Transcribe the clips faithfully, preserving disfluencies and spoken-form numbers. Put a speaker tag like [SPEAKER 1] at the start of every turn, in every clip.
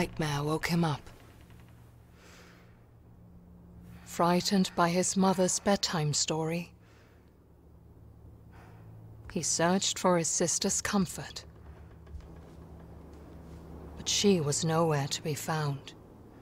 [SPEAKER 1] nightmare woke him up. Frightened by his mother's bedtime story, he searched for his sister's comfort. But she was nowhere to be found.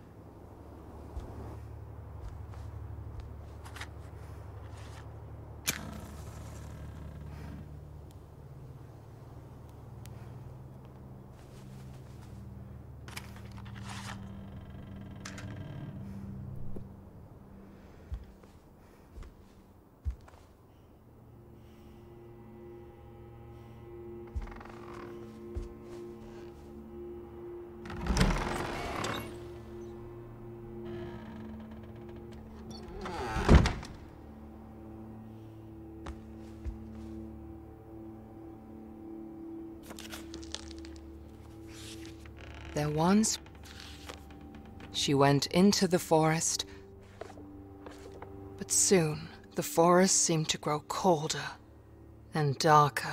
[SPEAKER 1] There once, she went into the forest, but soon the forest seemed to grow colder and darker.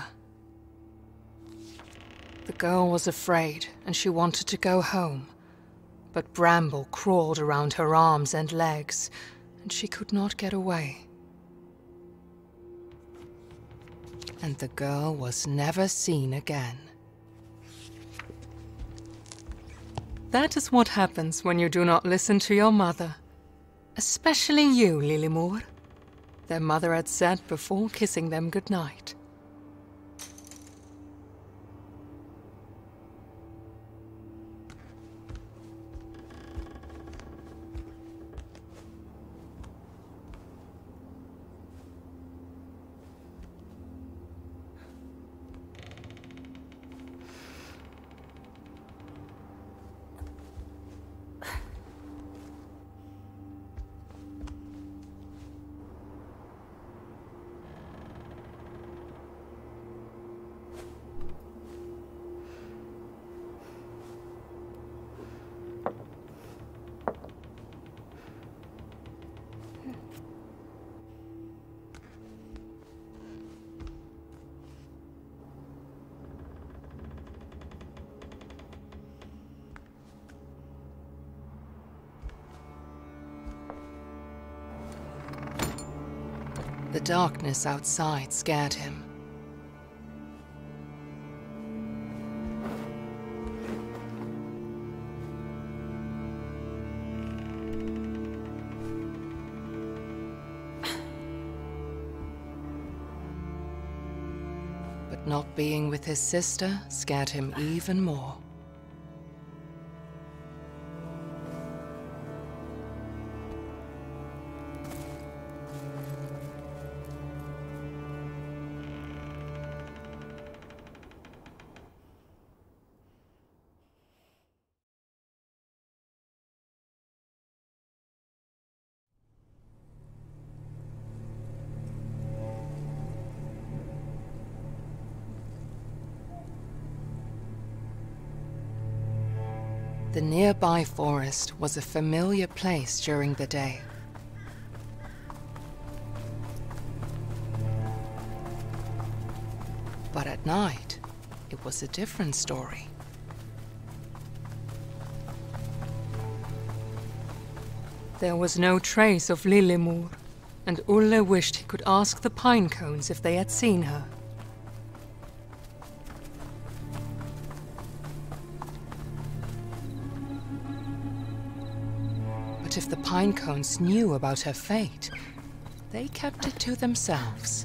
[SPEAKER 1] The girl was afraid and she wanted to go home, but bramble crawled around her arms and legs, and she could not get away. And the girl was never seen again. That is what happens when you do not listen to your mother. Especially you, Lillemor, their mother had said before kissing them goodnight. The darkness outside scared him. But not being with his sister scared him even more. The nearby forest was a familiar place during the day. But at night, it was a different story. There was no trace of Lillemor, and Ulle wished he could ask the Pinecones if they had seen her. But if the Pinecones knew about her fate, they kept it to themselves.